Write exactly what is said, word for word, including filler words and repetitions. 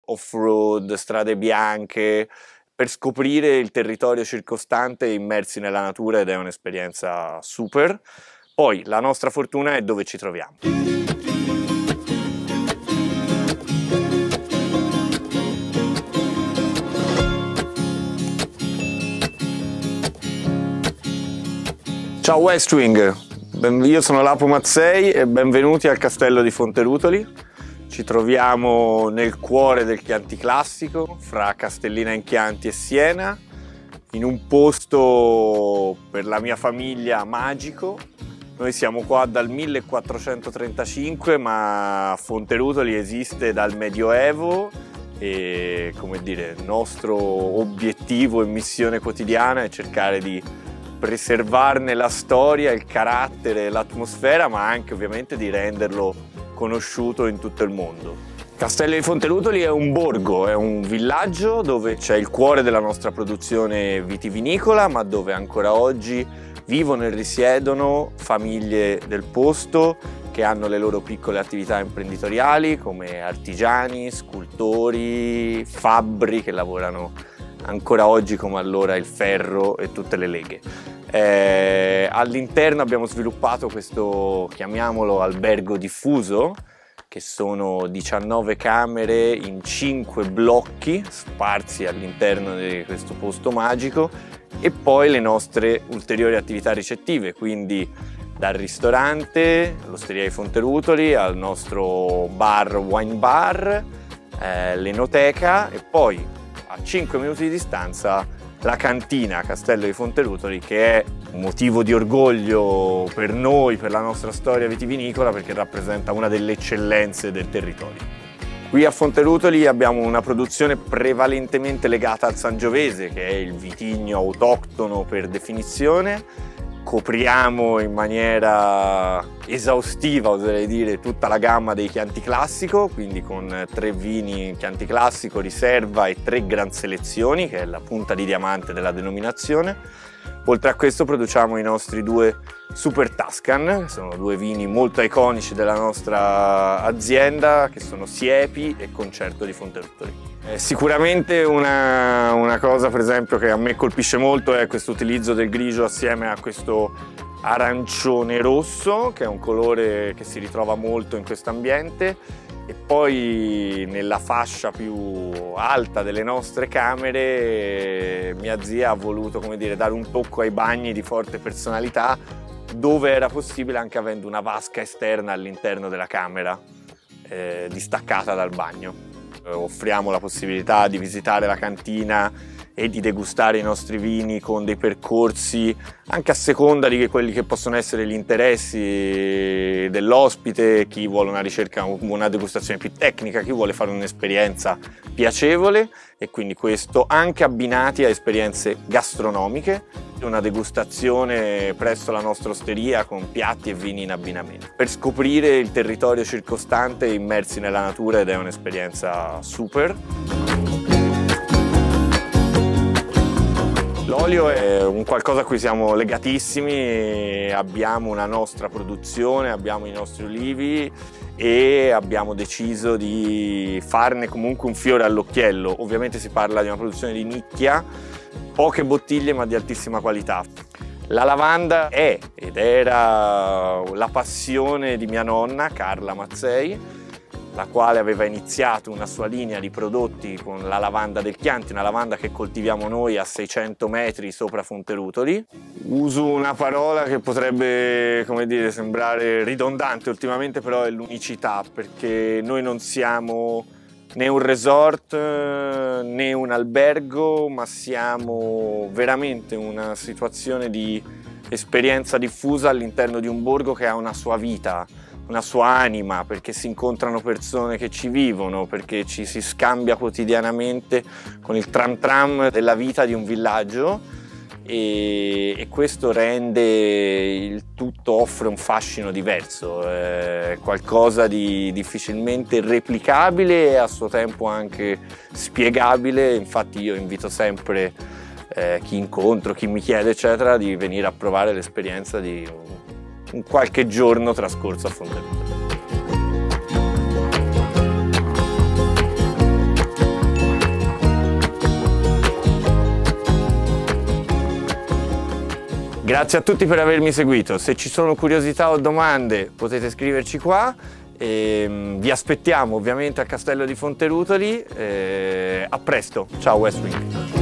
off-road, strade bianche, per scoprire il territorio circostante immersi nella natura, ed è un'esperienza super. Poi la nostra fortuna è dove ci troviamo. Ciao Westwing, io sono Lapo Mazzei e benvenuti al castello di Fonterutoli. Ci troviamo nel cuore del Chianti classico, fra Castellina in Chianti e Siena, in un posto per la mia famiglia magico. Noi siamo qua dal millequattrocentotrentacinque, ma Fonterutoli esiste dal Medioevo e, come dire, il nostro obiettivo e missione quotidiana è cercare di preservarne la storia, il carattere, l'atmosfera, ma anche ovviamente di renderlo conosciuto in tutto il mondo. Castello di Fonterutoli è un borgo, è un villaggio dove c'è il cuore della nostra produzione vitivinicola, ma dove ancora oggi vivono e risiedono famiglie del posto che hanno le loro piccole attività imprenditoriali come artigiani, scultori, fabbri che lavorano ancora oggi come allora il ferro e tutte le leghe. Eh, all'interno abbiamo sviluppato questo, chiamiamolo, albergo diffuso, che sono diciannove camere in cinque blocchi sparsi all'interno di questo posto magico, e poi le nostre ulteriori attività ricettive, quindi dal ristorante, all'Osteria di Fonterutoli, al nostro bar wine bar, eh, l'enoteca, e poi a cinque minuti di distanza la cantina Castello di Fonterutoli, che è un motivo di orgoglio per noi, per la nostra storia vitivinicola, perché rappresenta una delle eccellenze del territorio. Qui a Fonterutoli abbiamo una produzione prevalentemente legata al Sangiovese, che è il vitigno autoctono per definizione. Copriamo in maniera esaustiva, oserei dire, tutta la gamma dei Chianti classico, quindi con tre vini Chianti classico, riserva e tre gran selezioni, che è la punta di diamante della denominazione. Oltre a questo produciamo i nostri due Super Tuscan, che sono due vini molto iconici della nostra azienda, che sono Siepi e Concerto di Fonterutoli. Eh, sicuramente una, una cosa, per esempio, che a me colpisce molto è questo utilizzo del grigio assieme a questo arancione rosso, che è un colore che si ritrova molto in questo ambiente. E poi nella fascia più alta delle nostre camere mia zia ha voluto, come dire, dare un tocco ai bagni di forte personalità, dove era possibile, anche avendo una vasca esterna all'interno della camera, eh, distaccata dal bagno. Eh, offriamo la possibilità di visitare la cantina e di degustare i nostri vini con dei percorsi anche a seconda di quelli che possono essere gli interessi dell'ospite, chi vuole una ricerca, una degustazione più tecnica, chi vuole fare un'esperienza piacevole, e quindi questo anche abbinati a esperienze gastronomiche, una degustazione presso la nostra osteria con piatti e vini in abbinamento, per scoprire il territorio circostante immersi nella natura, ed è un'esperienza super. L'olio è un qualcosa a cui siamo legatissimi, abbiamo una nostra produzione, abbiamo i nostri olivi e abbiamo deciso di farne comunque un fiore all'occhiello. Ovviamente si parla di una produzione di nicchia, poche bottiglie ma di altissima qualità. La lavanda è ed era la passione di mia nonna Carla Mazzei, la quale aveva iniziato una sua linea di prodotti con la lavanda del Chianti, una lavanda che coltiviamo noi a seicento metri sopra Fonterutoli. Uso una parola che potrebbe, come dire, sembrare ridondante ultimamente, però è l'unicità, perché noi non siamo né un resort né un albergo, ma siamo veramente una situazione di esperienza diffusa all'interno di un borgo che ha una sua vita, una sua anima, perché si incontrano persone che ci vivono, perché ci si scambia quotidianamente con il tram tram della vita di un villaggio, e, e questo rende il tutto, offre un fascino diverso, è qualcosa di difficilmente replicabile e a suo tempo anche spiegabile. Infatti io invito sempre eh, chi incontro, chi mi chiede eccetera, di venire a provare l'esperienza di un un qualche giorno trascorso a Fonterutoli. Grazie a tutti per avermi seguito, se ci sono curiosità o domande potete scriverci qua. E vi aspettiamo ovviamente al Castello di Fonterutoli. E a presto, ciao West Wing.